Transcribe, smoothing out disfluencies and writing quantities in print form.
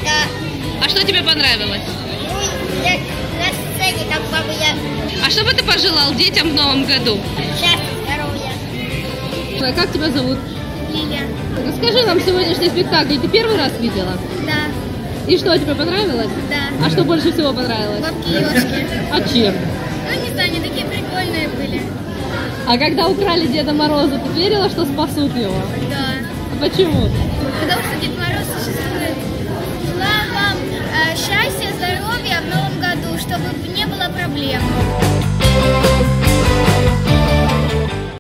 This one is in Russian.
Да. А что тебе понравилось? Ну, на сцене, как баба я. А что бы ты пожелал детям в новом году? Счастья, здоровья. Как тебя зовут? Лилия. Расскажи нам сегодняшний спектакль. Ты первый раз видела? Да. И что, тебе понравилось? Да. А что больше всего понравилось? Бабки-ёшки. А чем? Ну, не знаю, они такие прикольные были. А когда украли Деда Мороза, ты верила, что спасут его? Да. А почему? Потому что Дед Мороз существует. Желаю вам счастья, здоровья в новом году, чтобы не было проблем.